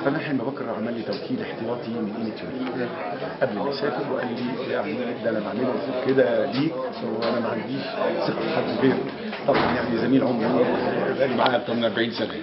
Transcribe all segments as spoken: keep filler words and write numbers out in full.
فنان حلمي بكر عمل لي توكيل احتياطي من قيمه يومين قبل ما يسافر، وقال لي يعني ده انا بعمله كده ليك وانا ما عنديش ثقه في حد غيرك. طبعا يعني زميل عمري بقالي معاه اكتر من أربعين سنه.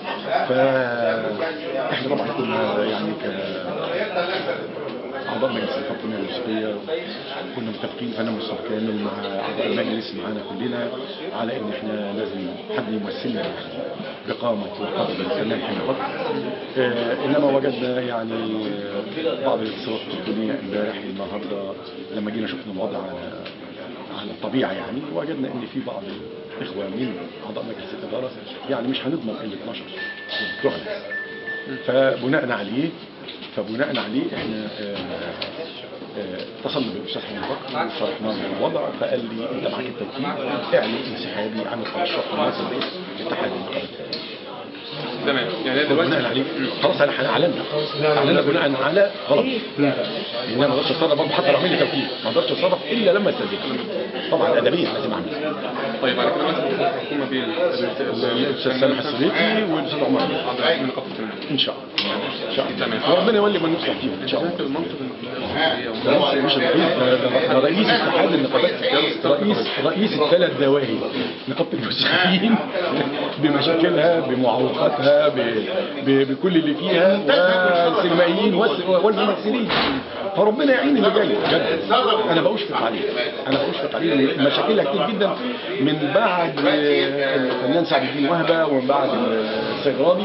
فاحنا طبعا كنا يعني ك اعضاء مجلس التنميه الموسيقيه كنا متفقين انا مصطفى كامل مع اعضاء المجلس معانا كلنا على ان احنا لازم حد يمثلنا بقامه وقدر الفنان حلمي بكر. آه انما وجدنا يعني بعض الاتصالات التليفونيه امبارح النهارده لما جينا شفنا الوضع على على الطبيعه، يعني وجدنا ان في بعض الاخوه من اعضاء مجلس الاداره يعني مش هنضمن ال اتناشر بتوعنا. فبناء عليه فبناء عليه احنا اتصلنا بالاستاذ حلمي بكر وشرحنا له الوضع، فقال لي انت معاك التوكيل اعلن انسحابي عن الترشح لمنصب رئيس اتحاد النقابات. تمام، يعني دلوقتي بناء عليه خلاص احنا اعلنا اعلنا بناء على غلط. ان انا ما اقدرش اتصرف برضه حتى لو عمل لي توكيل ما اقدرش اتصرف الا لما استاذن. طبعا ادبيا لازم اعمل. طيب على كده مثلا الحكومه بين الاستاذ سامح الصديقي والاستاذ عمر من نقابه الفنانين ان شاء الله ان شاء الله. تمام، وربنا يولي من يصلح فيهم ان شاء الله. المنصب ده مش ده رئيس اتحاد النقابات، رئيس رئيس الثلاث دواهي نقابه الموسيقيين بمشاكلها بمعوقاتها بكل اللي فيها والسينمائيين والممثلين. فربنا يعين اللي جاي بجد. انا بشفق عليه انا بشفق عليه مشاكلها كتير جدا من بعد الفنان سعد الدين وهبه ومن بعد السيغرابي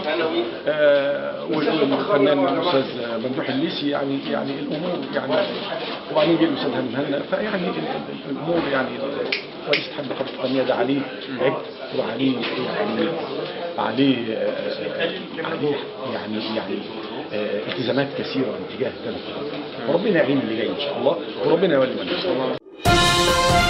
والفنان الاستاذ ممدوح الليثي. يعني يعني الامور يعني وبعدين جه الاستاذ هاني مهنا. فيعني الامور يعني رئيس اتحاد نقابه الفنيه ده عليه عبء وعليه يعني عليه عليه يعني يعني التزامات كثيره تجاه الثلاث. وربنا يعين اللي جاي ان شاء الله وربنا يولي من يصلح.